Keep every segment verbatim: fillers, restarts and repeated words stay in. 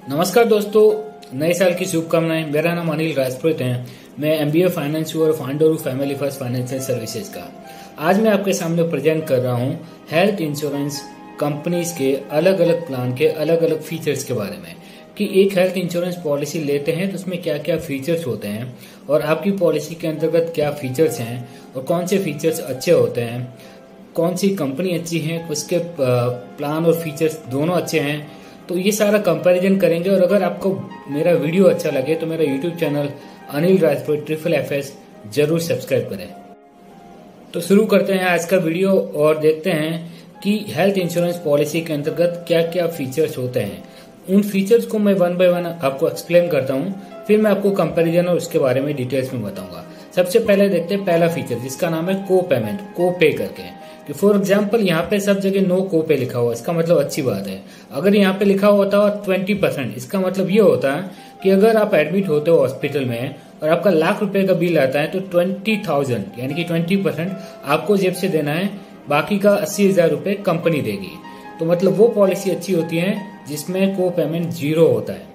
नमस्कार दोस्तों, नए साल की शुभकामनाएं। मेरा नाम अनिल राजपूत है। मैं एमबीए फाइनेंस और फाउंडर हूँ फैमिली फर्स्ट फाइनेंशियल सर्विसेज का। आज मैं आपके सामने प्रेजेंट कर रहा हूँ हेल्थ इंश्योरेंस कंपनीज के अलग अलग प्लान के अलग अलग फीचर्स के बारे में कि एक हेल्थ इंश्योरेंस पॉलिसी लेते हैं तो उसमें क्या क्या फीचर्स होते हैं और आपकी पॉलिसी के अंतर्गत क्या फीचर्स हैं और कौन से फीचर्स अच्छे होते हैं, कौन सी कंपनी अच्छी है, उसके प्लान और फीचर्स दोनों अच्छे हैं। तो ये सारा कंपैरिजन करेंगे। और अगर आपको मेरा वीडियो अच्छा लगे तो मेरा YouTube channel Anil Rajput triple F S जरूर सब्सक्राइब करें। तो शुरू करते हैं आज का वीडियो और देखते हैं कि हेल्थ इंश्योरेंस पॉलिसी के अंतर्गत क्या क्या फीचर्स होते हैं। उन फीचर्स को मैं वन बाय वन आपको एक्सप्लेन करता हूँ, फिर मैं आपको कंपैरिजन और उसके बारे में डिटेल्स में बताऊंगा। सबसे पहले देखते हैं पहला फीचर जिसका नाम है को पेमेंट, को पे करके। कि फॉर एग्जाम्पल यहाँ पे सब जगह नो को पे लिखा हुआ, इसका मतलब अच्छी बात है। अगर यहाँ पे लिखा होता है ट्वेंटी परसेंट, इसका मतलब ये होता है कि अगर आप एडमिट होते हो हॉस्पिटल में और आपका लाख रुपए का बिल आता है तो ट्वेंटी थाउजेंड यानी कि ट्वेंटी परसेंट आपको जेब से देना है, बाकी का अस्सी हजार रुपए कंपनी देगी। तो मतलब वो पॉलिसी अच्छी होती है जिसमें को पेमेंट जीरो होता है।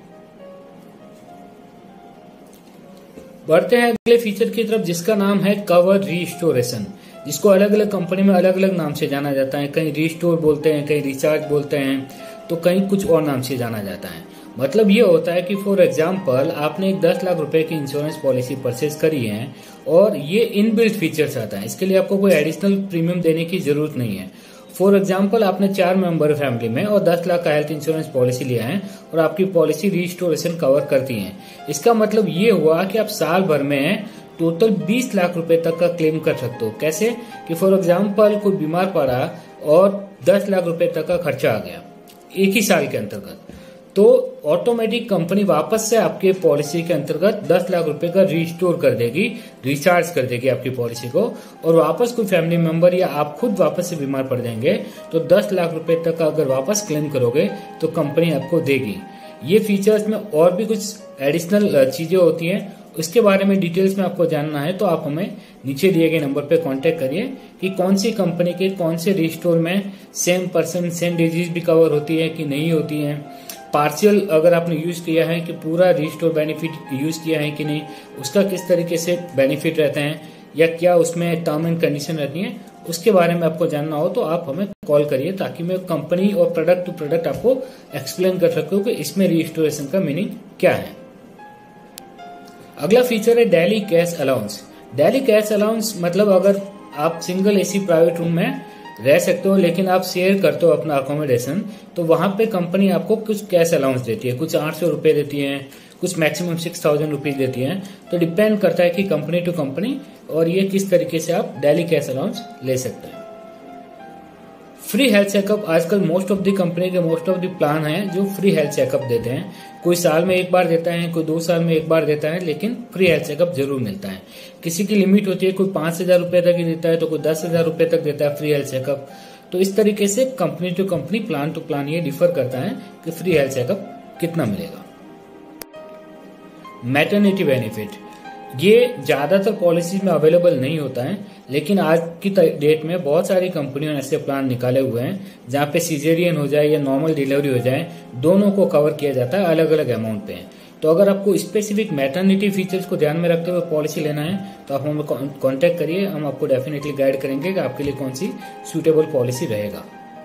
बढ़ते हैं अगले फीचर की तरफ जिसका नाम है कवर रिस्टोरेशन, जिसको अलग अलग कंपनी में अलग अलग नाम से जाना जाता है। कहीं रिस्टोर बोलते हैं, कहीं रिचार्ज बोलते हैं, तो कहीं कुछ और नाम से जाना जाता है। मतलब ये होता है कि फॉर एग्जांपल आपने एक दस लाख रुपए की इंश्योरेंस पॉलिसी परचेज करी है और ये इनबिल्ट फीचर्स आता है। इसके लिए आपको कोई एडिशनल प्रीमियम देने की जरूरत नहीं है। फॉर एग्जाम्पल आपने चार मेंबर फैमिली में और दस लाख का हेल्थ इंश्योरेंस पॉलिसी लिया है और आपकी पॉलिसी रिस्टोरेशन कवर करती है। इसका मतलब ये हुआ कि आप साल भर में टोटल बीस लाख रुपए तक का क्लेम कर सकते हो। कैसे कि फॉर एग्जाम्पल कोई बीमार पड़ा और दस लाख रुपए तक का खर्चा आ गया एक ही साल के अंतर्गत, तो ऑटोमेटिक कंपनी वापस से आपके पॉलिसी के अंतर्गत दस लाख रुपए का रिस्टोर कर देगी, रिचार्ज कर देगी आपकी पॉलिसी को। और वापस कोई फैमिली मेंबर या आप खुद वापस से बीमार पड़ जाएंगे तो दस लाख रुपए तक का अगर वापस क्लेम करोगे तो कंपनी आपको देगी। ये फीचर्स में और भी कुछ एडिशनल चीजें होती हैं, उसके बारे में डिटेल्स में आपको जानना है तो आप हमें नीचे दिए गए नंबर पे कांटेक्ट करिए कि कौन सी कंपनी के कौन से रिस्टोर में सेम पर्सन सेम डिजीज भी कवर होती है कि नहीं होती है, पार्शियल अगर आपने यूज किया है कि पूरा रिस्टोर बेनिफिट यूज किया है कि नहीं, उसका किस तरीके से बेनिफिट रहते हैं या क्या उसमें टर्म एंड कंडीशन रहती है, उसके बारे में आपको जानना हो तो आप हमें कॉल करिए ताकि मैं कंपनी और प्रोडक्ट टू प्रोडक्ट आपको एक्सप्लेन कर सकूं कि इसमें रिस्टोरेशन का मीनिंग क्या है। अगला फीचर है daily cash allowance. Daily cash allowance मतलब अगर आप सिंगल एसी प्राइवेट रूम में रह सकते हो लेकिन आप शेयर करते हो अपना अकोमोडेशन, तो वहां पे कंपनी आपको कुछ कैश अलाउंस देती है। कुछ आठ सौ रुपए देती है, कुछ मैक्सिमम सिक्स थाउजेंड रुपीज देती है। तो डिपेंड करता है कि कंपनी टू कंपनी और ये किस तरीके से आप डेली कैश अलाउंस ले सकते हैं। फ्री हेल्थ चेकअप आजकल मोस्ट ऑफ द कंपनी के मोस्ट ऑफ द प्लान है जो फ्री हेल्थ चेकअप देते हैं। कोई साल में एक बार देता है, कोई दो साल में एक बार देता है, लेकिन फ्री हेल्थ चेकअप जरूर मिलता है। किसी की लिमिट होती है, कोई पांच हजार रुपए तक ही देता है तो कोई दस हजार रुपए तक देता है फ्री हेल्थ चेकअप। तो इस तरीके से company to company plan to plan ये डिफर करता है कि फ्री हेल्थ चेकअप कितना मिलेगा। मैटरनिटी बेनिफिट ये ज्यादातर पॉलिसी में अवेलेबल नहीं होता है, लेकिन आज की डेट में बहुत सारी कंपनियों ने ऐसे प्लान निकाले हुए हैं जहां पे सिजेरियन हो जाए या नॉर्मल डिलीवरी हो जाए, दोनों को कवर किया जाता है अलग अलग अमाउंट पे। तो अगर आपको स्पेसिफिक मैटरनिटी फीचर्स को ध्यान में रखते हुए पॉलिसी लेना है तो आप हमें कॉन्टेक्ट करिए, हम आपको डेफिनेटली गाइड करेंगे कि आपके लिए कौन सी सुटेबल पॉलिसी रहेगा।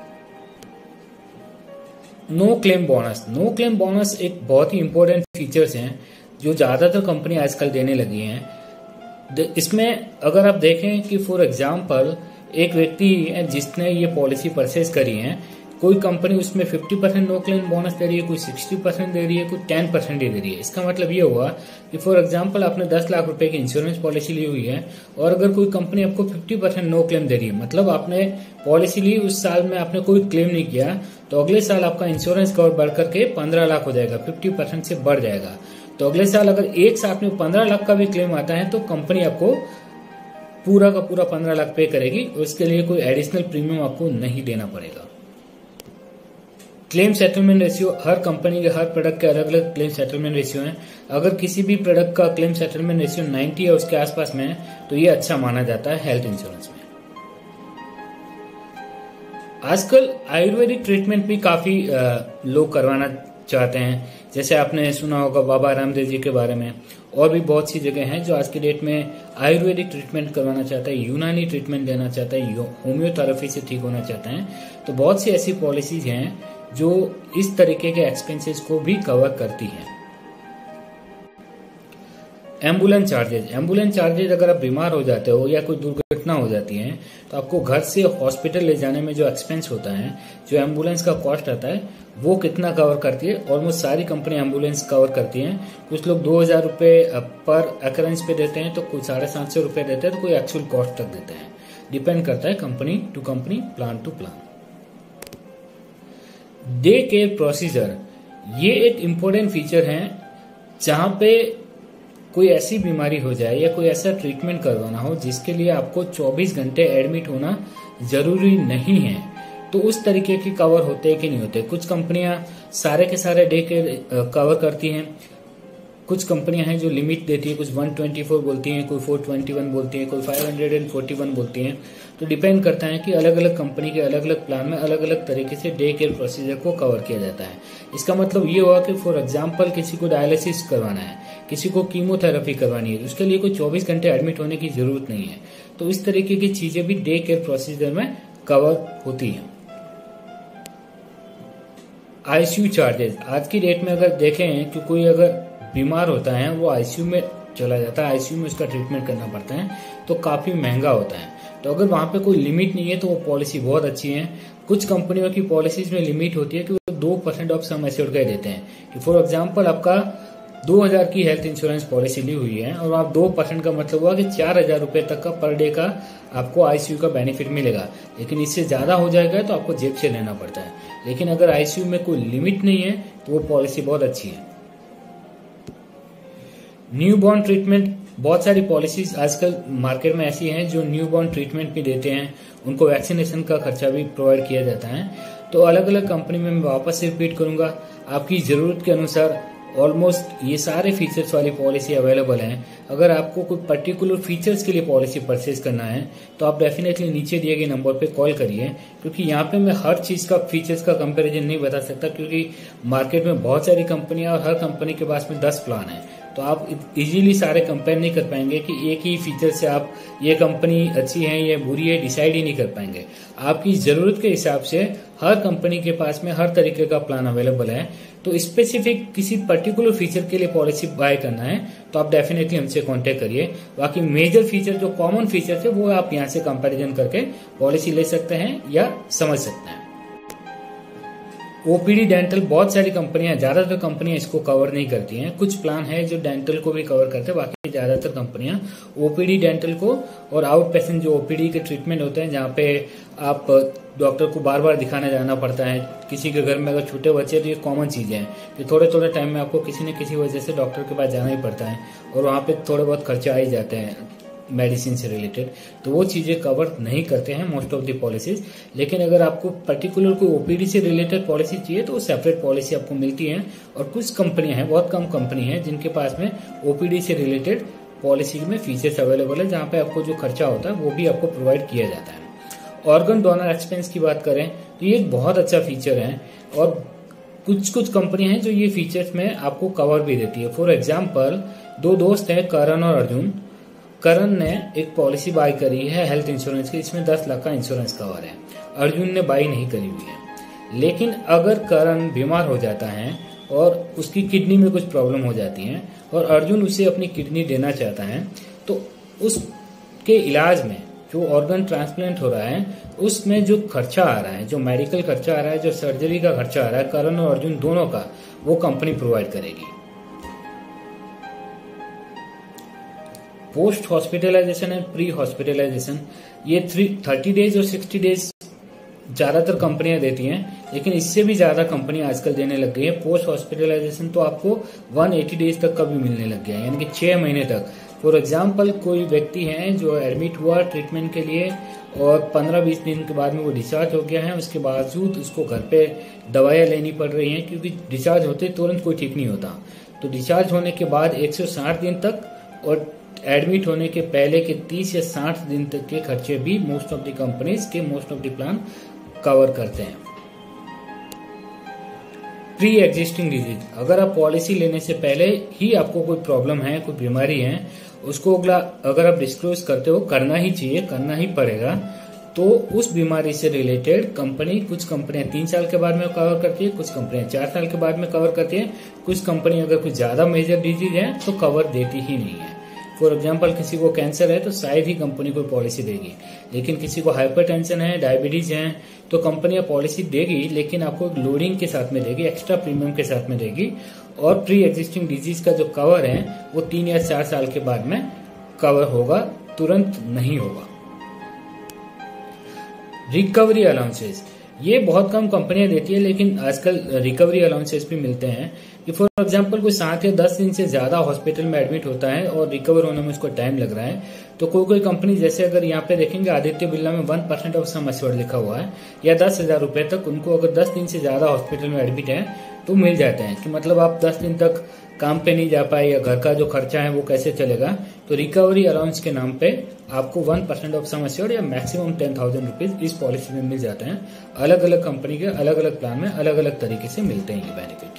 No claim bonus. No claim bonus एक बहुत ही इंपॉर्टेंट फीचर्स हैं जो ज्यादातर कंपनी आजकल देने लगी हैं। इसमें अगर आप देखें कि फॉर एग्जांपल एक व्यक्ति है जिसने ये पॉलिसी परचेज करी है, कोई कंपनी उसमें fifty percent no claim bonus दे रही है, कोई सिक्सटी परसेंट दे रही है, कोई टेन परसेंट ही दे रही है। इसका मतलब ये हुआ कि फॉर एग्जांपल आपने दस लाख रुपए की इंश्योरेंस पॉलिसी ली हुई है और अगर कोई कंपनी आपको फिफ्टी परसेंट नो क्लेम दे रही है, मतलब आपने पॉलिसी ली उस साल में आपने कोई क्लेम नहीं किया, तो अगले साल आपका इंश्योरेंस कवर बढ़ करके पंद्रह लाख हो जाएगा, फिफ्टी परसेंट से बढ़ जाएगा। तो अगले साल अगर एक साथ में पंद्रह लाख का भी क्लेम आता है तो कंपनी आपको पूरा का पूरा पंद्रह लाख पे करेगी और इसके लिए कोई एडिशनल प्रीमियम आपको नहीं देना पड़ेगा। क्लेम सेटलमेंट रेशियो हर कंपनी के हर प्रोडक्ट के अलग अलग क्लेम सेटलमेंट रेशियो हैं। अगर किसी भी प्रोडक्ट का क्लेम सेटलमेंट रेशियो नब्बे या उसके आसपास में है तो ये अच्छा माना जाता है हेल्थ इंश्योरेंस में। आजकल आयुर्वेदिक ट्रीटमेंट भी काफी लोग करवाना चाहते हैं, जैसे आपने सुना होगा बाबा रामदेव जी के बारे में, और भी बहुत सी जगह हैं जो आज की डेट में आयुर्वेदिक ट्रीटमेंट करवाना चाहते हैं, यूनानी ट्रीटमेंट देना चाहते हैं, होम्योथेरेपी से ठीक होना चाहते हैं। तो बहुत सी ऐसी पॉलिसीज हैं जो इस तरीके के एक्सपेंसेस को भी कवर करती हैं। एम्बुलेंस चार्जेज एम्बुलेंस चार्जेज अगर आप बीमार हो जाते हो या कोई दुर्घटना हो जाती है तो आपको घर से हॉस्पिटल ले जाने में जो एक्सपेंस होता है, जो एम्बुलेंस का कॉस्ट आता है, वो कितना कवर करती है। ऑलमोस्ट सारी कंपनी एम्बुलेंस कवर करती हैं। कुछ लोग दो हजार रुपये पर अकरेंस पे देते हैं, तो कुछ साढ़े सात सौ रुपये देते हैं, तो कोई एक्चुअल कॉस्ट तक देते हैं। डिपेंड करता है company to company, plan to plan. Day care procedure, ये एक इम्पोर्टेंट फीचर है जहां पे कोई ऐसी बीमारी हो जाए या कोई ऐसा ट्रीटमेंट करवाना हो जिसके लिए आपको चौबीस घंटे एडमिट होना जरूरी नहीं है, तो उस तरीके के कवर होते हैं कि नहीं होते। कुछ कंपनियां सारे के सारे डे के कवर करती हैं, कुछ कंपनियां हैं जो लिमिट देती है, कुछ एक सौ चौबीस बोलती हैं, कोई चार सौ इक्कीस बोलती हैं, कोई पाँच सौ इकतालीस बोलती हैं। तो डिपेंड करता है कि अलग अलग कंपनी के अलग अलग प्लान में अलग अलग तरीके से डे केयर प्रोसीजर को कवर किया जाता है। इसका मतलब ये हुआ कि फॉर एग्जाम्पल किसी को डायलिसिस करवाना है, किसी को कीमोथेरेपी करवानी है, उसके लिए कोई चौबीस घंटे एडमिट होने की जरूरत नहीं है। तो इस तरीके की चीजें भी डे केयर प्रोसीजर में कवर होती हैं। आईसीयू चार्जेस, आज की डेट में अगर देखें कि कोई अगर बीमार होता है, वो आईसीयू में चला जाता है, आईसीयू में उसका ट्रीटमेंट करना पड़ता है, तो काफी महंगा होता है। तो अगर वहां पे कोई लिमिट नहीं है तो वो पॉलिसी बहुत अच्छी है। कुछ कंपनियों की पॉलिसीज में लिमिट होती है कि वो दो परसेंट ऑफ सम एश्योर्ड का देते हैं कि फॉर एग्जाम्पल आपका दो हजार की हेल्थ इंश्योरेंस पॉलिसी ली हुई है और आप दो परसेंट का मतलब हुआ कि चार हजार रुपए तक का पर डे का आपको आईसीयू का बेनिफिट मिलेगा। लेकिन इससे ज्यादा हो जाएगा तो आपको जेब से लेना पड़ता है। लेकिन अगर आईसीयू में कोई लिमिट नहीं है तो वो पॉलिसी बहुत अच्छी है। न्यू बॉर्न ट्रीटमेंट, बहुत सारी पॉलिसीज आजकल मार्केट में ऐसी हैं जो न्यू बॉर्न ट्रीटमेंट भी देते हैं, उनको वैक्सीनेशन का खर्चा भी प्रोवाइड किया जाता है। तो अलग अलग कंपनी में मैं वापस से रिपीट करूंगा, आपकी जरूरत के अनुसार ऑलमोस्ट ये सारे फीचर्स वाली पॉलिसी अवेलेबल हैं। अगर आपको कोई पर्टिकुलर फीचर्स के लिए पॉलिसी परचेज करना है तो आप डेफिनेटली नीचे दिए गए नंबर पे कॉल करिए, क्योंकि यहाँ पे मैं हर चीज का फीचर्स का कंपैरिजन नहीं बता सकता, क्योंकि मार्केट में बहुत सारी कंपनियां और हर कंपनी के पास में दस प्लान है। तो आप इजीली सारे कंपेयर नहीं कर पाएंगे कि एक ही फीचर से आप ये कंपनी अच्छी है या बुरी है डिसाइड ही नहीं कर पाएंगे। आपकी जरूरत के हिसाब से हर कंपनी के पास में हर तरीके का प्लान अवेलेबल है। तो स्पेसिफिक किसी पर्टिकुलर फीचर के लिए पॉलिसी बाय करना है तो आप डेफिनेटली हमसे कांटेक्ट करिए। बाकी मेजर फीचर जो कॉमन फीचर है वो आप यहाँ से कंपैरिजन करके पॉलिसी ले सकते हैं या समझ सकते हैं। ओपीडी डेंटल, बहुत सारी कंपनियां, ज्यादातर कंपनियां इसको कवर नहीं करती हैं। कुछ प्लान है जो डेंटल को भी कवर करते हैं, बाकी ज्यादातर कंपनियां ओपीडी डेंटल को और आउट पेशेंट जो ओपीडी के ट्रीटमेंट होते हैं जहां पे आप डॉक्टर को बार बार दिखाना जाना पड़ता है। किसी के घर में अगर छोटे बच्चे तो ये कॉमन चीज है कि थोड़े थोड़े टाइम में आपको किसी न किसी वजह से डॉक्टर के पास जाना ही पड़ता है और वहां पे थोड़े बहुत खर्चा आ ही जाते हैं मेडिसिन से रिलेटेड, तो वो चीजें कवर नहीं करते हैं मोस्ट ऑफ द पॉलिसीज। लेकिन अगर आपको पर्टिकुलर कोई ओपीडी से रिलेटेड पॉलिसी चाहिए तो सेपरेट पॉलिसी आपको मिलती है। और कुछ कंपनियां हैं, बहुत कम कंपनी है जिनके पास में ओपीडी से रिलेटेड पॉलिसी में फीचर्स अवेलेबल है, जहां पे आपको जो खर्चा होता है वो भी आपको प्रोवाइड किया जाता है। ऑर्गन डोनर एक्सपेंस की बात करें तो ये एक बहुत अच्छा फीचर है और कुछ कुछ कंपनियां हैं जो ये फीचर्स में आपको कवर भी देती है। फॉर एग्जाम्पल, दो दोस्त हैं करण और अर्जुन। करण ने एक पॉलिसी बाय करी है हेल्थ इंश्योरेंस की, इसमें दस लाख का इंश्योरेंस कवर है। अर्जुन ने बाय नहीं करी हुई है। लेकिन अगर करण बीमार हो जाता है और उसकी किडनी में कुछ प्रॉब्लम हो जाती है और अर्जुन उसे अपनी किडनी देना चाहता है, तो उसके इलाज में जो ऑर्गन ट्रांसप्लांट हो रहा है उसमें जो खर्चा आ रहा है, जो मेडिकल खर्चा आ रहा है, जो सर्जरी का खर्चा आ रहा है, करण और अर्जुन दोनों का, वो कंपनी प्रोवाइड करेगी। Post hospitalization and pre hospitalization, ये थ्री थर्टी डेज और सिक्सटी डेज ज्यादातर कंपनियां देती हैं, लेकिन इससे भी ज्यादा कंपनी आजकल देने लग गई है। पोस्ट हॉस्पिटलाइजेशन तो आपको एक सौ अस्सी डेज तक का भी मिलने लग गया है, यानी कि छह महीने तक। फॉर एग्जाम्पल, कोई व्यक्ति है जो एडमिट हुआ ट्रीटमेंट के लिए और पंद्रह बीस दिन के बाद में वो डिस्चार्ज हो गया है, उसके बावजूद उसको घर पे दवाइयां लेनी पड़ रही हैं, क्योंकि डिस्चार्ज होते तुरंत कोई ठीक नहीं होता। तो डिस्चार्ज होने के बाद एक सौ साठ दिन तक और एडमिट होने के पहले के तीस या साठ दिन तक के खर्चे भी मोस्ट ऑफ द कंपनीज के most of the plan cover करते हैं। प्री एग्जिस्टिंग डिजीज, अगर आप पॉलिसी लेने से पहले ही आपको कोई प्रॉब्लम है, कोई बीमारी है, उसको अगर आप डिस्क्लोज करते हो, करना ही चाहिए, करना ही पड़ेगा, तो उस बीमारी से रिलेटेड कंपनी, कुछ कंपनियां तीन साल के बाद में कवर करती है, कुछ कंपनियां चार साल के बाद में कवर करती है, कुछ कंपनी अगर कुछ ज्यादा मेजर डिजीज है तो कवर देती ही नहीं है। फॉर एग्जाम्पल किसी को कैंसर है तो शायद ही कंपनी कोई पॉलिसी देगी, लेकिन किसी को हाइपरटेंशन है, डायबिटीज है, तो कंपनियां पॉलिसी देगी, लेकिन आपको एक लोडिंग के साथ में देगी, एक्स्ट्रा प्रीमियम के साथ में देगी। और प्री एग्जिस्टिंग डिजीज का जो कवर है वो तीन या चार साल के बाद में कवर होगा, तुरंत नहीं होगा। रिकवरी अलाउंसेस, ये बहुत कम कंपनियां देती है, लेकिन आजकल रिकवरी अलाउंसेस भी मिलते हैं कि फॉर एग्जांपल कोई सात या दस दिन से ज्यादा हॉस्पिटल में एडमिट होता है और रिकवर होने में उसको टाइम लग रहा है, तो कोई कोई कंपनी, जैसे अगर यहाँ पे देखेंगे आदित्य बिरला में one percent of sum assured लिखा हुआ है, या दस हजार रुपए तक उनको अगर दस दिन से ज्यादा हॉस्पिटल में एडमिट है तो मिल जाते हैं, कि मतलब आप दस दिन तक काम पे नहीं जा पाए या घर का जो खर्चा है वो कैसे चलेगा, तो रिकवरी अलाउंस के नाम पे आपको one percent of sum assured या मैक्सिमम टेन थाउजेंड रुपीज इस पॉलिसी में मिल जाते हैं। अलग अलग कंपनी के अलग अलग प्लान में अलग अलग तरीके से मिलते हैं ये बेनिफिट।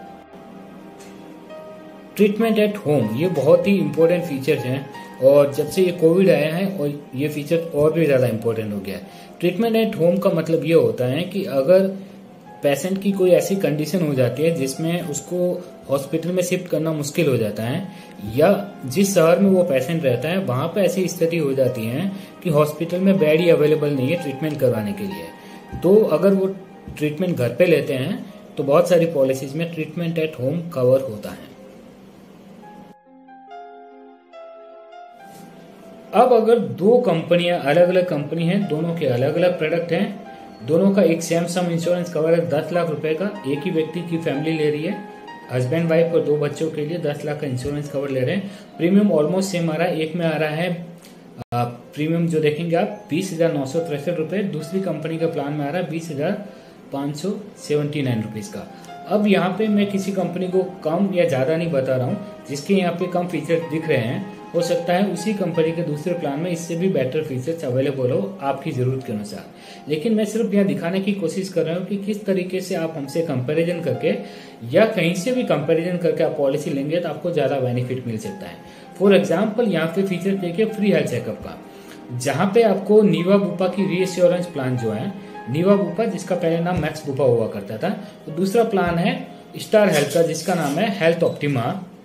ट्रीटमेंट एट होम, ये बहुत ही इंपॉर्टेंट फीचर्स हैं, और जब से ये कोविड आया है और ये फीचर और भी ज्यादा इंपॉर्टेंट हो गया है। ट्रीटमेंट एट होम का मतलब ये होता है कि अगर पेशेंट की कोई ऐसी कंडीशन हो जाती है जिसमें उसको हॉस्पिटल में शिफ्ट करना मुश्किल हो जाता है, या जिस शहर में वो पेशेंट रहता है वहां पे ऐसी स्थिति हो जाती है कि हॉस्पिटल में बेड ही अवेलेबल नहीं है ट्रीटमेंट करवाने के लिए, तो अगर वो ट्रीटमेंट घर पे लेते हैं तो बहुत सारी पॉलिसीज में ट्रीटमेंट एट होम कवर होता है। अब अगर दो कंपनियां, अलग अलग कंपनी हैं, दोनों के अलग अलग प्रोडक्ट हैं, दोनों का एक सेम सम इंश्योरेंस कवर है दस लाख रुपए का, एक ही व्यक्ति की फैमिली ले रही है, हस्बैंड वाइफ और दो बच्चों के लिए दस लाख का इंश्योरेंस कवर ले रहे हैं, प्रीमियम ऑलमोस्ट सेम आ रहा है। एक में आ रहा है प्रीमियम जो देखेंगे आप बीस हजार नौ सौ तिरसठ रुपए, दूसरी कंपनी का प्लान में आ रहा है बीस हजार पांच सौ सेवेंटी नाइन रुपीज का। अब यहाँ पे मैं किसी कंपनी को कम या ज्यादा नहीं बता रहा हूँ, जिसके यहाँ पे कम फीचर्स दिख रहे हैं, हो सकता है उसी कंपनी के दूसरे प्लान में इससे भी बेटर फीचर्स अवेलेबल हो आपकी जरूरत के अनुसार, लेकिन मैं सिर्फ यहाँ दिखाने की कोशिश कर रहा हूँ कि किस तरीके से आप हमसे कंपैरिजन करके या कहीं से भी कंपैरिजन करके आप पॉलिसी लेंगे तो आपको ज्यादा बेनिफिट मिल सकता है। फॉर एग्जाम्पल यहाँ पे फीचर देखिए फ्री हेल्थ चेकअप का, जहाँ पे आपको नीवा बुपा की रीएश्योरेंस प्लान जो है, नीवा बुपा जिसका पहले नाम मैक्स बुपा हुआ करता था, तो दूसरा प्लान है स्टार हेल्थ का जिसका नाम है हेल्थ ऑप्टिमा।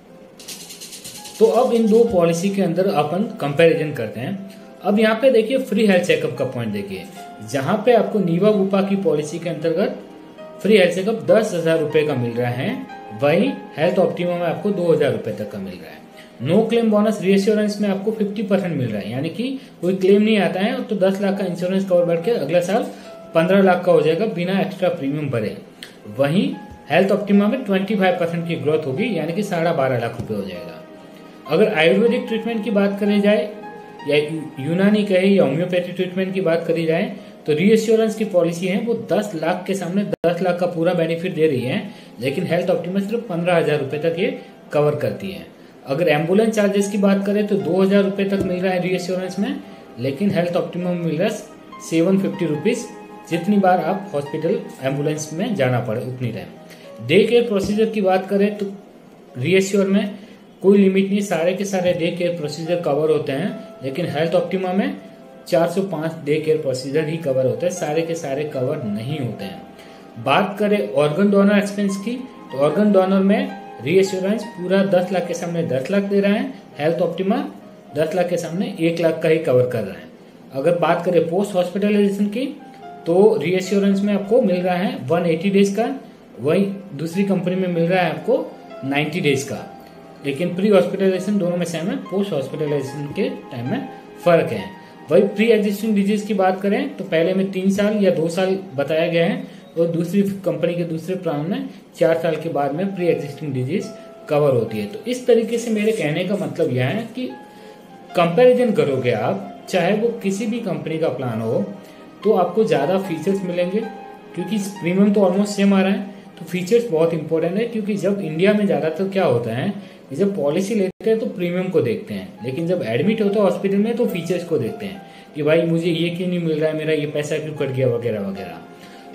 तो अब इन दो पॉलिसी के अंदर अपन कंपैरिजन करते हैं। अब यहाँ पे देखिए फ्री हेल्थ चेकअप का पॉइंट देखिए, जहां पे आपको नीवा बुपा की पॉलिसी के अंतर्गत फ्री हेल्थ चेकअप दस हजार रुपए का मिल रहा है, वही हेल्थ ऑप्टिमा में आपको दो हजार रुपए तक का मिल रहा है। नो क्लेम बोनस रीएश्योरेंस में आपको पचास परसेंट मिल रहा है, यानी कि कोई क्लेम नहीं आता है तो दस लाख का इंश्योरेंस कवर बढ़ के अगला साल पंद्रह लाख का हो जाएगा बिना एक्स्ट्रा प्रीमियम भरे। वहीं हेल्थ ऑप्टिमा में पच्चीस परसेंट की ग्रोथ होगी, यानी कि साढ़े बारह लाख रुपए हो जाएगा। अगर आयुर्वेदिक ट्रीटमेंट की बात करी जाए या यूनानी कहे या होम्योपैथी ट्रीटमेंट की बात करी जाए तो रीएश्योरेंस की पॉलिसी है वो दस लाख के सामने दस लाख का पूरा बेनिफिट दे रही है, लेकिन हेल्थ ऑप्टिमा सिर्फ पंद्रह हजार रुपए तक ये कवर करती है। अगर एम्बुलेंस चार्जेस की बात करें तो दो हजार रुपए तक मिल रहा है रीएश्योरेंस में, लेकिन हेल्थ ऑप्टिमा में मिल रहा है सेवन फिफ्टी रुपीज, जितनी बार आप हॉस्पिटल एम्बुलेंस में जाना पड़े उतनी टाइम। डे केयर प्रोसीजर की बात करें तो रीएश्योर में कोई लिमिट नहीं, सारे के सारे डे केयर प्रोसीजर कवर होते हैं, लेकिन हेल्थ ऑप्टिमा में चार सौ पाँच डे केयर प्रोसीजर ही कवर होते हैं, सारे के सारे कवर नहीं होते हैं। बात करें ऑर्गन डोनर एक्सपेंस की तो ऑर्गन डोनर में रीएश्योरेंस पूरा दस लाख के सामने दस लाख दे रहा है, हेल्थ ऑप्टिमा दस लाख के सामने एक लाख का ही कवर कर रहा है। अगर बात करें पोस्ट हॉस्पिटलाइजेशन की तो रीएश्योरेंस में आपको मिल रहा है एक सौ अस्सी डेज का, वही दूसरी कंपनी में मिल रहा है आपको नब्बे डेज का, लेकिन प्री हॉस्पिटलाइजेशन दोनों में सेम है, पोस्ट हॉस्पिटलाइजेशन के टाइम में फर्क है। वही प्री एग्जिस्टिंग डिजीज की बात करें तो पहले में तीन साल या दो साल बताया गया है और दूसरी कंपनी के दूसरे प्लान में चार साल के बाद में प्री एग्जिस्टिंग डिजीज कवर होती है। तो इस तरीके से मेरे कहने का मतलब यह है कि कंपैरिजन करोगे आप, चाहे वो किसी भी कंपनी का प्लान हो, तो आपको ज्यादा फीचर्स मिलेंगे, क्योंकि प्रीमियम तो ऑलमोस्ट सेम आ रहा है, तो फीचर्स बहुत इंपॉर्टेंट है। क्योंकि जब इंडिया में ज्यादातर क्या होता है कि जब पॉलिसी लेते हैं तो प्रीमियम को देखते हैं, लेकिन जब एडमिट होता है हॉस्पिटल में तो फीचर्स को देखते हैं कि भाई मुझे ये क्यों नहीं मिल रहा है, मेरा ये पैसा क्यों कट गया वगैरह वगैरह।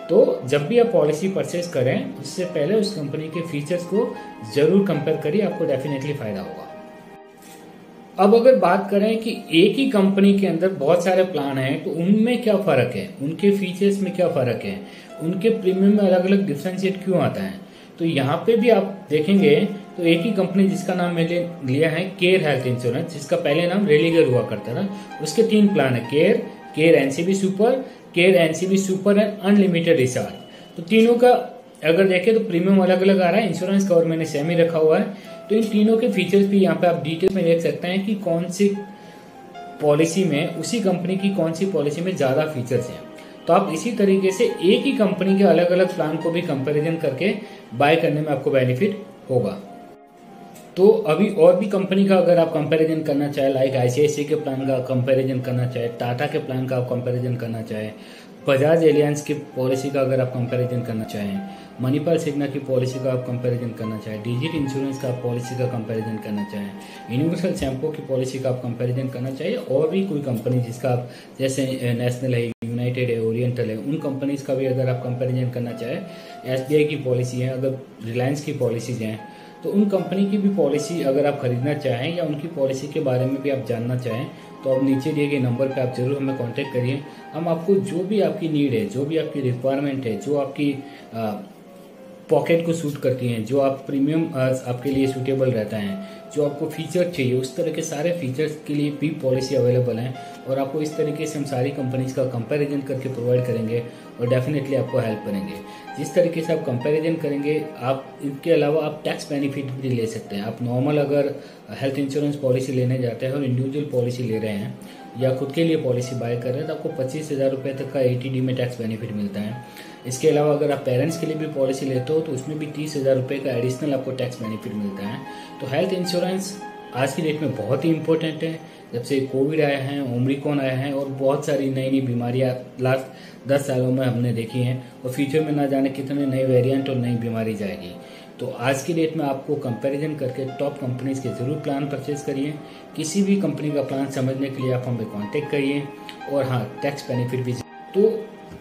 तो जब भी आप पॉलिसी परचेज करें उससे पहले उस कंपनी के फीचर्स को जरूर कंपेयर करिए, आपको डेफिनेटली फायदा होगा। अब अगर बात करें कि एक ही कंपनी के अंदर बहुत सारे प्लान हैं तो उनमें क्या फर्क है, उनके फीचर्स में क्या फर्क है, उनके प्रीमियम में अलग अलग डिफरेंशिएट क्यों आता है, तो यहाँ पे भी आप देखेंगे तो एक ही कंपनी जिसका नाम मैंने लिया है केयर हेल्थ इंश्योरेंस, जिसका पहले नाम रेलिगर हुआ करता था, उसके तीन प्लान है, care, care NCB super, care NCB super and unlimited recharge. तो तीनों का अगर देखें तो प्रीमियम अलग अलग आ रहा है, इंश्योरेंस कवर मैंने सेम ही रखा हुआ है। तो इन तीनों के फीचर्स भी यहाँ पे आप डिटेल में देख सकते हैं कि कौन सी पॉलिसी में, उसी कंपनी की कौन सी पॉलिसी में ज्यादा फीचर्स हैं। तो आप इसी तरीके से एक ही कंपनी के अलग अलग प्लान को भी कंपैरिजन करके बाय करने में आपको बेनिफिट होगा। तो अभी और भी कंपनी का अगर आप कंपैरिजन करना चाहे, लाइक आईसीआईसीआई के प्लान का कंपैरिजन करना चाहे, टाटा के प्लान का आप कंपैरिजन करना चाहे, बजाज एलियंस की पॉलिसी का अगर आप कंपैरिजन करना चाहें, मणिपाल सिग्ना की पॉलिसी का आप कंपैरिजन करना चाहें, डिजिट इंश्योरेंस का पॉलिसी का कंपैरिजन करना चाहें, यूनिवर्सल शैम्पू की पॉलिसी का आप कंपैरिजन करना चाहिए, और भी कोई कंपनी जिसका आप जैसे नेशनल है, यूनाइटेड है, ओरिएंटल है, उन कंपनीज का भी अगर आप कंपैरिजन करना चाहें, एसबीआई की पॉलिसी है, अगर रिलायंस की पॉलिसीज हैं, तो उन कंपनी की भी पॉलिसी अगर आप खरीदना चाहें या उनकी पॉलिसी के बारे में भी आप जानना चाहें तो आप नीचे दिए गए नंबर पे आप जरूर हमें कांटेक्ट करिए। हम आपको जो भी आपकी नीड है, जो भी आपकी रिक्वायरमेंट है, जो आपकी पॉकेट को सूट करती हैं, जो आप प्रीमियम आपके लिए सूटेबल रहता है, जो आपको फीचर चाहिए, उस तरह के सारे फीचर्स के लिए भी पॉलिसी अवेलेबल हैं और आपको इस तरीके से हम सारी कंपनीज का कंपैरिजन करके प्रोवाइड करेंगे और डेफिनेटली आपको हेल्प करेंगे। जिस तरीके से आप कंपैरिजन करेंगे, आप इनके अलावा आप टैक्स बेनिफिट भी ले सकते हैं। आप नॉर्मल अगर हेल्थ इंश्योरेंस पॉलिसी लेने जाते हैं और इंडिविजुअल पॉलिसी ले रहे हैं या खुद के लिए पॉलिसी बाय कर रहे हैं तो आपको पच्चीस हजार रुपये तक का एटीडी में टैक्स बेनिफिट मिलता है। इसके अलावा अगर आप पेरेंट्स के लिए भी पॉलिसी लेते हो तो उसमें भी तीस हजार रुपये का एडिशनल आपको टैक्स बेनिफिट मिलता है। तो हेल्थ इंश्योरेंस आज की डेट में बहुत ही इंपॉर्टेंट है। जब से कोविड आया है, ओमिक्रॉन आया है और बहुत सारी नई नई बीमारियां लास्ट दस सालों में हमने देखी हैं और फ्यूचर में ना जाने कितने नए वेरिएंट और नई बीमारी जाएगी। तो आज की डेट में आपको कंपैरिजन करके टॉप कंपनीज के जरूर प्लान परचेज करिए। किसी भी कंपनी का प्लान समझने के लिए आप हमें कांटेक्ट करिए और हाँ, टैक्स बेनिफिट भी। तो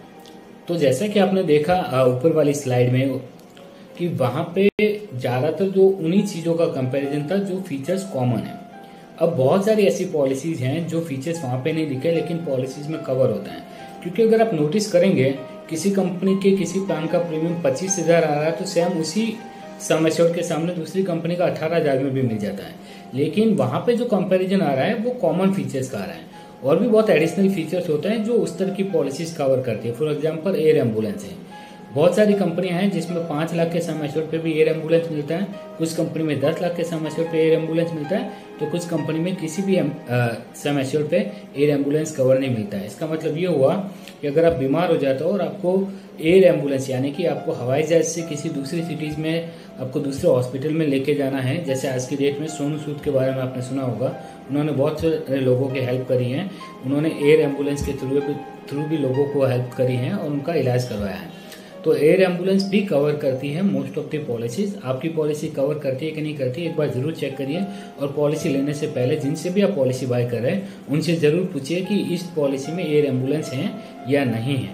तो जैसा कि आपने देखा ऊपर वाली स्लाइड में कि वहां पे ज्यादातर जो उन्हीं चीजों का कंपैरिजन था जो फीचर्स कॉमन है। अब बहुत सारी ऐसी पॉलिसीज हैं जो फीचर्स वहां पे नहीं दिखे लेकिन पॉलिसीज में कवर होता है, क्योंकि अगर आप नोटिस करेंगे किसी कंपनी के किसी प्लान का प्रीमियम पच्चीस हजार आ रहा है तो सेम उसी सम एश्योर्ड के सामने दूसरी कंपनी का अठारह हजार में भी मिल जाता है, लेकिन वहां पे जो कंपैरिजन आ रहा है वो कॉमन फीचर्स का आ रहा है। और भी बहुत एडिशनल फीचर्स होते हैं जो उस तरह की पॉलिसीज कवर करती है। फॉर एग्जांपल एयर एम्बुलेंस है, बहुत सारी कंपनियां हैं जिसमें पांच लाख के सम एश्योर्ड पे भी एयर एम्बुलेंस मिलता है, कुछ कंपनी में दस लाख के सम एश्योर्ड पे एयर एम्बुलेंस मिलता है, तो कुछ कंपनी में किसी भी सम एश्योर्ड पे एयर एम्बुलेंस कवर नहीं मिलता है। इसका मतलब ये हुआ कि अगर आप बीमार हो जाते हो और आपको एयर एम्बुलेंस यानी कि आपको हवाई जहाज से किसी दूसरी सिटीज में आपको दूसरे हॉस्पिटल में लेके जाना है, जैसे आज की डेट में सोनू सूद के बारे में आपने सुना होगा, उन्होंने बहुत सारे लोगों की हेल्प करी है, उन्होंने एयर एम्बुलेंस के थ्रू थ्रू भी लोगों को हेल्प करी है और उनका इलाज करवाया है। तो एयर एम्बुलेंस भी कवर करती है मोस्ट ऑफ द पॉलिसीज। आपकी पॉलिसी कवर करती है कि नहीं करती है एक बार जरूर चेक करिए और पॉलिसी लेने से पहले जिनसे भी आप पॉलिसी बाय कर रहे हैं उनसे जरूर पूछिए कि इस पॉलिसी में एयर एम्बुलेंस है या नहीं है।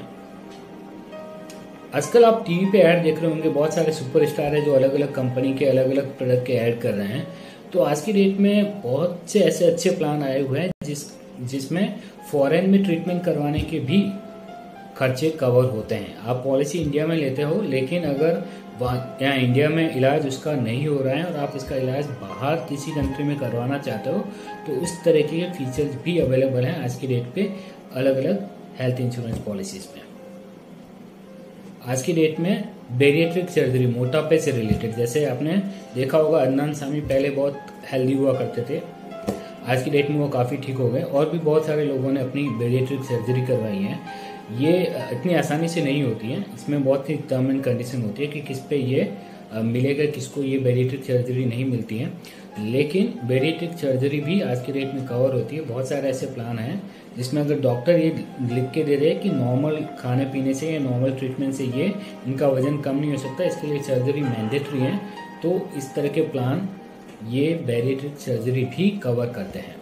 आजकल आप टीवी पे ऐड देख रहे होंगे, बहुत सारे सुपरस्टार है जो अलग अलग कंपनी के अलग अलग प्रोडक्ट के ऐड कर रहे हैं। तो आज की डेट में बहुत से ऐसे अच्छे प्लान आए हुए हैं जिस जिसमें फॉरेन में ट्रीटमेंट करवाने के भी खर्चे कवर होते हैं। आप पॉलिसी इंडिया में लेते हो लेकिन अगर यहाँ इंडिया में इलाज उसका नहीं हो रहा है और आप इसका इलाज बाहर किसी कंट्री में करवाना चाहते हो तो उस तरह के फीचर्स भी अवेलेबल हैं आज की डेट पे अलग अलग हेल्थ इंश्योरेंस पॉलिसीज में। आज की डेट में बेरिएट्रिक सर्जरी, मोटापे से रिलेटेड, जैसे आपने देखा होगा अदनान सामी पहले बहुत हेल्दी हुआ करते थे, आज की डेट में वो काफ़ी ठीक हो गए और भी बहुत सारे लोगों ने अपनी बेरिएट्रिक सर्जरी करवाई है। ये इतनी आसानी से नहीं होती है, इसमें बहुत ही टर्म एंड कंडीशन होती है कि किस पे ये मिलेगा, किसको ये बेरिएट्रिक सर्जरी नहीं मिलती है, लेकिन बेरिएट्रिक सर्जरी भी आज की डेट में कवर होती है। बहुत सारे ऐसे प्लान हैं जिसमें अगर डॉक्टर ये लिख के दे रहे हैं कि नॉर्मल खाने पीने से या नॉर्मल ट्रीटमेंट से ये इनका वजन कम नहीं हो सकता, इसके लिए सर्जरी मैंडेटरी है, तो इस तरह के प्लान ये बेरिएट्रिक सर्जरी भी कवर करते हैं।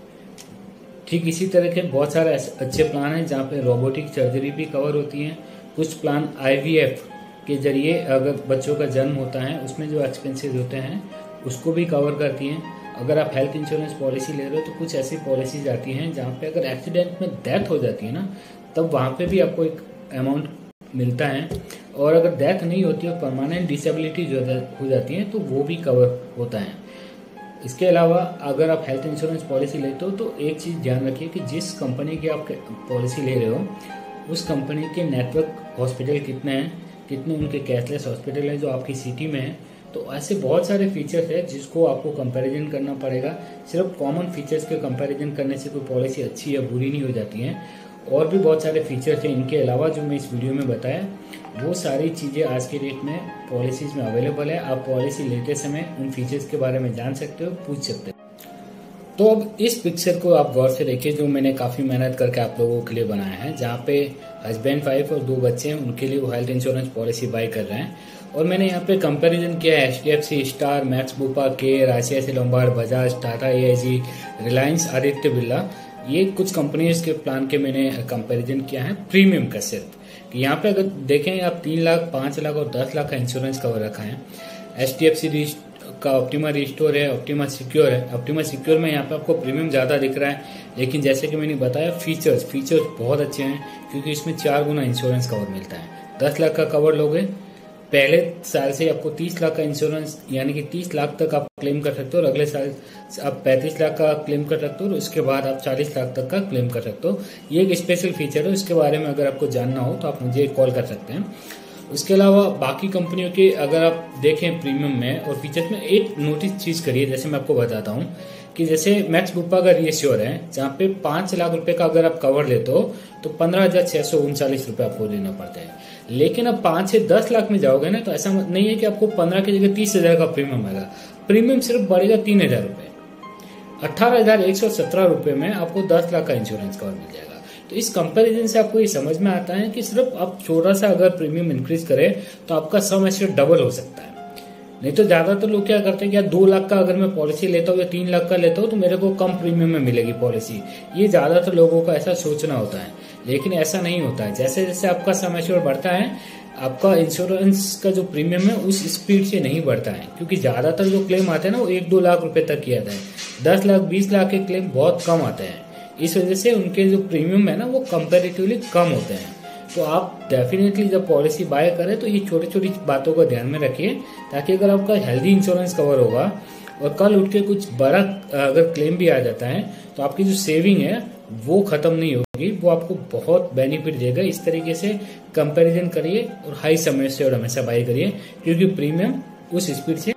ठीक इसी तरह के बहुत सारे अच्छे प्लान हैं जहाँ पे रोबोटिक सर्जरी भी कवर होती है, कुछ प्लान आईवीएफ के जरिए अगर बच्चों का जन्म होता है उसमें जो एक्सपेंसेस होते हैं उसको भी कवर करती हैं। अगर आप हेल्थ इंश्योरेंस पॉलिसी ले रहे हो तो कुछ ऐसी पॉलिसीज आती हैं जहाँ पे अगर एक्सीडेंट में डेथ हो जाती है ना, तब वहाँ पे भी आपको एक अमाउंट मिलता है। और अगर डेथ नहीं होती और परमानेंट डिसेबिलिटी जो हो जाती है तो वो भी कवर होता है। इसके अलावा अगर आप हेल्थ इंश्योरेंस पॉलिसी लेते हो तो एक चीज़ ध्यान रखिए कि जिस कंपनी की आप पॉलिसी ले रहे हो उस कंपनी के नेटवर्क हॉस्पिटल कितने हैं, कितने उनके कैशलेस हॉस्पिटल है जो आपकी सिटी में है। तो ऐसे बहुत सारे फीचर्स है जिसको आपको कंपैरिजन करना पड़ेगा। सिर्फ कॉमन फीचर्स के कंपैरिजन करने से कोई पॉलिसी अच्छी या बुरी नहीं हो जाती है। और भी बहुत सारे फीचर्स हैं इनके अलावा जो मैं इस वीडियो में बताया, वो सारी चीज़ें आज के डेट में पॉलिसीज़ में अवेलेबल है। आप पॉलिसी लेते समय उन फीचर्स के बारे में जान सकते हो, पूछ सकते हो। तो अब इस पिक्चर को आप गौर से देखिए जो मैंने काफ़ी मेहनत करके आप लोगों के लिए बनाया है, जहाँ पे हस्बैंड वाइफ और दो बच्चे हैं, उनके लिए वो हेल्थ इंश्योरेंस पॉलिसी बाय कर रहे हैं। और मैंने यहाँ पे कंपैरिजन किया है H D F C, star, max Bupa, care, ICICI Lombard, Bajaj, Tata AIG, Reliance, Aditya Birla, ये कुछ कंपनीज के प्लान के मैंने कंपैरिजन किया है प्रीमियम का सिर्फ। कि यहाँ पे अगर देखें आप तीन लाख, पाँच लाख और दस लाख का इंश्योरेंस कवर रखा है। एच डी एफ सी का ऑप्टिमा रिस्टोर है, ऑप्टिमा सिक्योर है। ऑप्टिमा सिक्योर में यहाँ पे आपको प्रीमियम ज़्यादा दिख रहा है, लेकिन जैसे कि मैंने बताया फीचर्स फीचर्स बहुत अच्छे हैं क्योंकि इसमें चार गुना इंश्योरेंस कवर मिलता है। दस लाख का कवर लोगे, पहले साल से आपको तीस लाख का इंश्योरेंस यानी कि तीस लाख तक आप क्लेम कर सकते हो, और अगले साल आप पैंतीस लाख का क्लेम कर सकते हो, और उसके बाद आप चालीस लाख तक का क्लेम कर सकते हो। ये एक स्पेशल फीचर है, इसके बारे में अगर आपको जानना हो तो आप मुझे कॉल कर सकते हैं। उसके अलावा बाकी कंपनियों के अगर आप देखें प्रीमियम में और फीचर्स में, एक नोटिस चीज करिए, जैसे मैं आपको बताता हूँ कि जैसे मैक्स बुपा का रीएश्योर है, जहाँ पे पांच लाख रुपए का अगर आप कवर लेते हो तो पंद्रह हजार छह सौ उनचालीस रुपए आपको देना पड़ता है। लेकिन अब पांच से दस लाख में जाओगे ना तो ऐसा नहीं है कि आपको पंद्रह की जगह तीस हजार का प्रीमियम आएगा। प्रीमियम सिर्फ बढ़ेगा तीन हजार रुपए, अट्ठारह हजार एक सौ सत्रह रुपए में आपको दस लाख का इंश्योरेंस कवर मिल जाएगा। तो इस कंपैरिजन से आपको ये समझ में आता है कि सिर्फ आप छोटा सा अगर प्रीमियम इंक्रीज करें तो आपका सम एश्योर्ड डबल हो सकता है। नहीं तो ज्यादातर लोग क्या करते हैं कि यार दो लाख का अगर मैं पॉलिसी लेता हूँ या तीन लाख का लेता हूँ तो मेरे को कम प्रीमियम में मिलेगी पॉलिसी। ये ज्यादातर लोगों का ऐसा सोचना होता है, लेकिन ऐसा नहीं होता है। जैसे जैसे आपका सम एश्योर्ड बढ़ता है, आपका इंश्योरेंस का जो प्रीमियम है उस स्पीड से नहीं बढ़ता है, क्योंकि ज्यादातर जो क्लेम आते हैं ना वो एक दो लाख रुपए तक किया जाता है। दस लाख बीस लाख के क्लेम बहुत कम आते हैं, इस वजह से उनके जो प्रीमियम है ना वो कंपैरेटिवली कम होते हैं। तो आप डेफिनेटली जब पॉलिसी बाय करें तो ये छोटी छोटी बातों को ध्यान में रखिए, ताकि अगर आपका हेल्दी इंश्योरेंस कवर होगा और कल उठ के कुछ बड़ा अगर क्लेम भी आ जाता है तो आपकी जो सेविंग है वो खत्म नहीं होगी, वो आपको बहुत बेनिफिट देगा। इस तरीके से कंपैरिजन करिए और हाई समय से और हमेशा बाय करिए, क्योंकि प्रीमियम उस स्पीड से।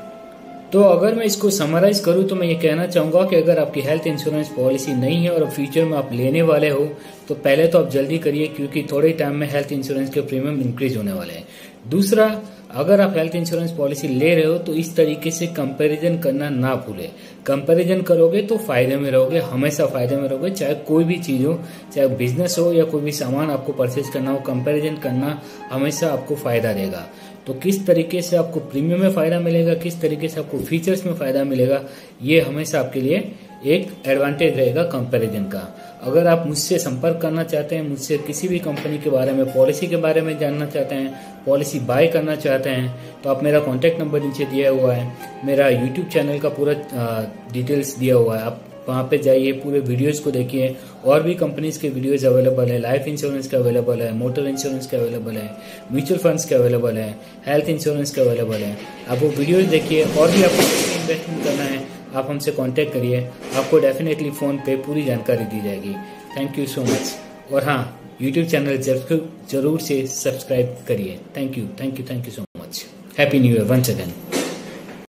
तो अगर मैं इसको समराइज करूं तो मैं ये कहना चाहूंगा कि अगर आपकी हेल्थ इंश्योरेंस पॉलिसी नहीं है और फ्यूचर में आप लेने वाले हो तो पहले तो आप जल्दी करिए, क्योंकि थोड़े टाइम में हेल्थ इंश्योरेंस के प्रीमियम इंक्रीज होने वाले हैं। दूसरा, अगर आप हेल्थ इंश्योरेंस पॉलिसी ले रहे हो तो इस तरीके से कंपैरिजन करना ना भूले। कंपैरिजन करोगे तो फायदे में रहोगे, हमेशा फायदे में रहोगे। चाहे कोई भी चीज हो, चाहे बिजनेस हो या कोई भी सामान आपको परचेज करना हो, कंपैरिजन करना हमेशा आपको फायदा देगा। तो किस तरीके से आपको प्रीमियम में फायदा मिलेगा, किस तरीके से आपको फीचर्स में फायदा मिलेगा, ये हमेशा आपके लिए एक एडवांटेज रहेगा कंपैरिजन का। अगर आप मुझसे संपर्क करना चाहते हैं, मुझसे किसी भी कंपनी के बारे में, पॉलिसी के बारे में जानना चाहते हैं, पॉलिसी बाय करना चाहते हैं, तो आप मेरा कॉन्टैक्ट नंबर नीचे दिया हुआ है, मेरा यूट्यूब चैनल का पूरा डिटेल्स दिया हुआ है, आप वहाँ पे जाइए, पूरे वीडियोस को देखिए। और भी कंपनीज के वीडियोस अवेलेबल है, लाइफ इंश्योरेंस का अवेलेबल है, मोटर इंश्योरेंस का अवेलेबल है, म्यूचुअल फंड्स के अवेलेबल है, हेल्थ इंश्योरेंस का अवेलेबल है। आप वो वीडियोस देखिए। और भी आपको इन्वेस्टमेंट करना है आप हमसे कांटेक्ट करिए, आपको डेफिनेटली फोन पे पूरी जानकारी दी जाएगी। Thank you so much. और हाँ, यूट्यूब चैनल जरूर जरूर से सब्सक्राइब करिए। Thank you thank you thank you so much. Happy new year once again.